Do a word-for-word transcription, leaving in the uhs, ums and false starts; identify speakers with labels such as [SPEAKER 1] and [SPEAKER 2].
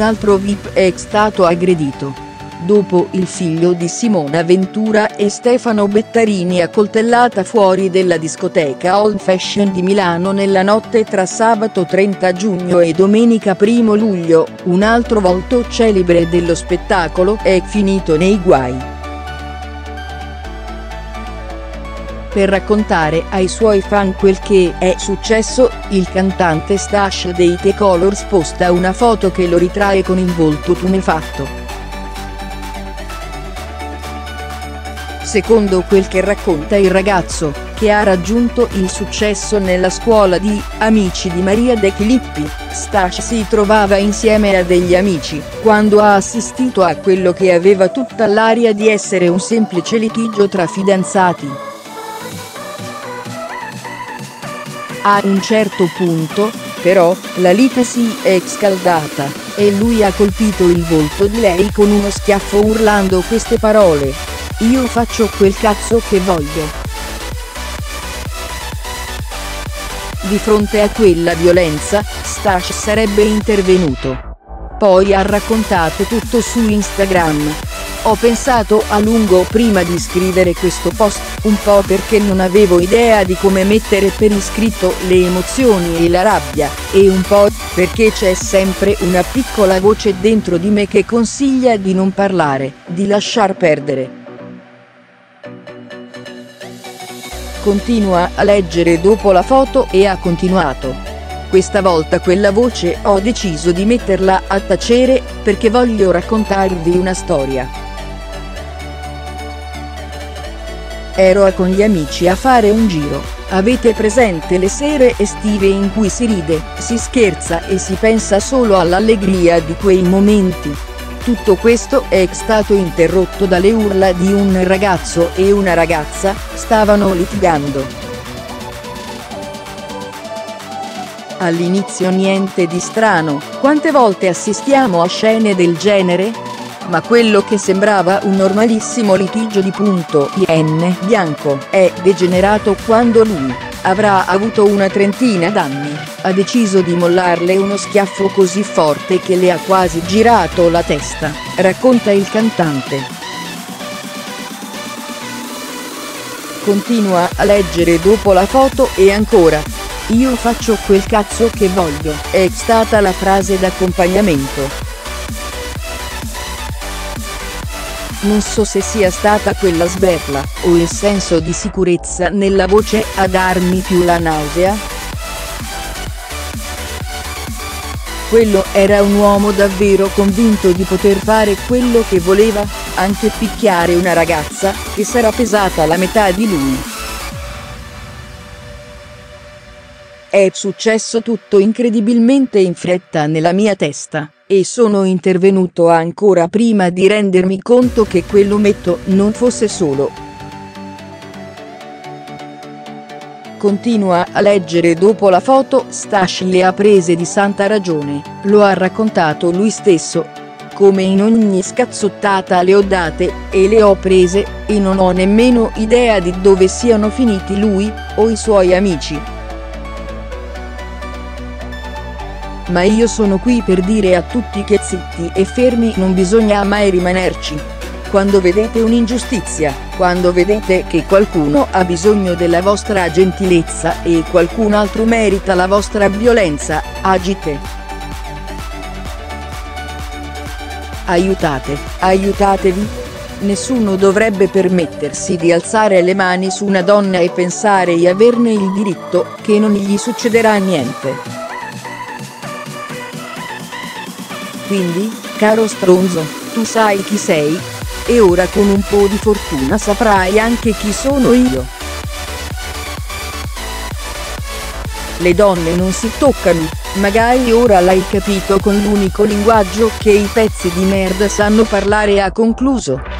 [SPEAKER 1] altro V I P è stato aggredito. Dopo il figlio di Simona Ventura e Stefano Bettarini accoltellata fuori della discoteca Old Fashion di Milano nella notte tra sabato trenta giugno e domenica primo luglio, un altro volto celebre dello spettacolo è finito nei guai. Per raccontare ai suoi fan quel che è successo, il cantante Stash dei The Colors posta una foto che lo ritrae con il volto tumefatto. Secondo quel che racconta il ragazzo, che ha raggiunto il successo nella scuola di amici di Maria De Filippi, Stash si trovava insieme a degli amici, quando ha assistito a quello che aveva tutta l'aria di essere un semplice litigio tra fidanzati. A un certo punto, però, la lite si è scaldata, e lui ha colpito il volto di lei con uno schiaffo urlando queste parole: "Io faccio quel cazzo che voglio". Di fronte a quella violenza, Stash sarebbe intervenuto. Poi ha raccontato tutto su Instagram. "Ho pensato a lungo prima di scrivere questo post, un po' perché non avevo idea di come mettere per iscritto le emozioni e la rabbia, e un po' perché c'è sempre una piccola voce dentro di me che consiglia di non parlare, di lasciar perdere". Continua a leggere dopo la foto e ha continuato: "Questa volta quella voce ho deciso di metterla a tacere, perché voglio raccontarvi una storia. Ero con gli amici a fare un giro. Avete presente le sere estive in cui si ride, si scherza e si pensa solo all'allegria di quei momenti? Tutto questo è stato interrotto dalle urla di un ragazzo e una ragazza, stavano litigando. All'inizio niente di strano, quante volte assistiamo a scene del genere? Ma quello che sembrava un normalissimo litigio di punto in bianco è degenerato quando lui, avrà avuto una trentina d'anni, ha deciso di mollarle uno schiaffo così forte che le ha quasi girato la testa", racconta il cantante. Continua a leggere dopo la foto e ancora: "Io faccio quel cazzo che voglio", è stata la frase d'accompagnamento. Non so se sia stata quella sberla, o il senso di sicurezza nella voce a darmi più la nausea. Quello era un uomo davvero convinto di poter fare quello che voleva, anche picchiare una ragazza, che sarà pesata la metà di lui. È successo tutto incredibilmente in fretta nella mia testa, e sono intervenuto ancora prima di rendermi conto che quell'ometto non fosse solo". Continua a leggere dopo la foto. Stash le ha prese di santa ragione, lo ha raccontato lui stesso: "Come in ogni scazzottata le ho date, e le ho prese, e non ho nemmeno idea di dove siano finiti lui, o i suoi amici. Ma io sono qui per dire a tutti che zitti e fermi non bisogna mai rimanerci. Quando vedete un'ingiustizia, quando vedete che qualcuno ha bisogno della vostra gentilezza e qualcun altro merita la vostra violenza, agite. Aiutate, aiutatevi. Nessuno dovrebbe permettersi di alzare le mani su una donna e pensare di averne il diritto, che non gli succederà niente. Quindi, caro stronzo, tu sai chi sei? E ora con un po' di fortuna saprai anche chi sono io. Le donne non si toccano, magari ora l'hai capito con l'unico linguaggio che i pezzi di merda sanno parlare", ha concluso.